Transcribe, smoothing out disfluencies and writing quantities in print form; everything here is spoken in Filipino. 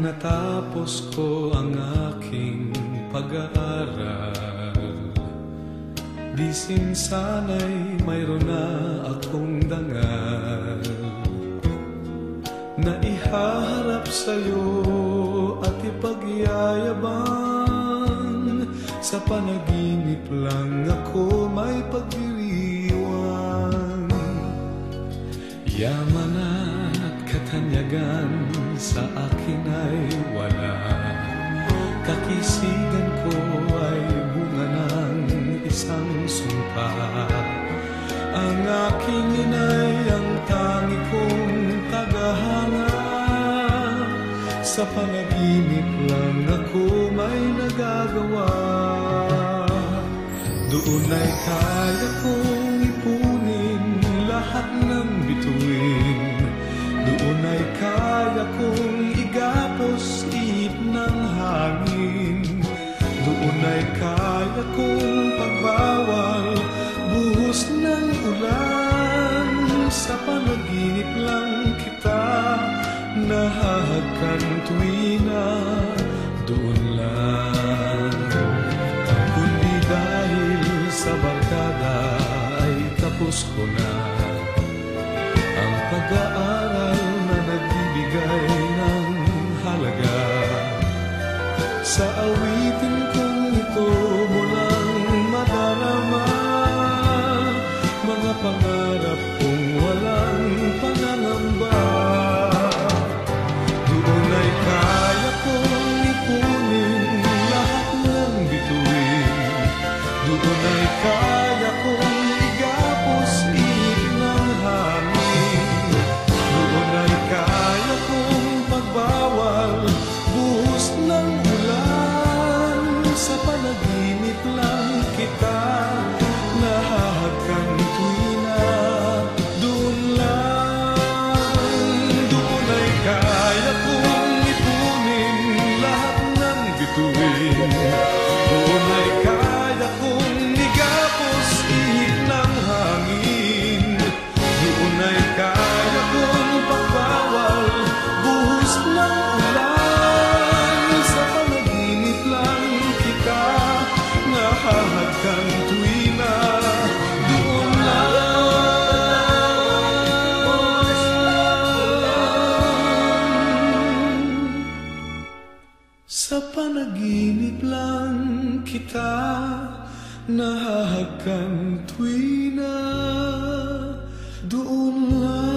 natapos ko ang aking pag-aaral, di sana'y mayroon na akong dangal na ihaharap sa'yo at ipagyayabang. Sa panaginip lang ako may pagdiriwang. Yaman at katanyagan sa akin ay wala, kakisigan ko ay bunga ng isang sumpa. Ang aking inay ang tangi kong tagahanga, sa panaginip lang ako may nagagawa. Doon ay kaya kong ipunin lahat ng bituin, doon ay kaya kong igapos ihip ng hangin, doon ay kaya kong pagbawal buhos ng ulan. Sa panaginip lang kita nahahagkan tuwina, doon lang. Kundi dahil sa barkada ay tapos ko na ang pag-aaral na nagbibigay ng halaga. Sa awitin kong ito mo lang madarama mga pangarap kong walang pangangamba. Doon ay kaya kong ipunin lahat ng bituin, doon ay kaya kong igapos ihip ng hangin, doon ay kaya kong pagbawal buhos ng ulan. Sa panaginip lang kita nahahagkan tuwina, doon lang. Doon ay kaya kong ipunin lahat ng bituin, doon ay kaya kong igapos ihip ng hangin, doon ay kaya kong pagbawal buhos ng ulan. Sa panaginip lang kita nahahagkan tuwina, doon lang. Sa panaginip lang kita nahahagkan tuwina, doon lang.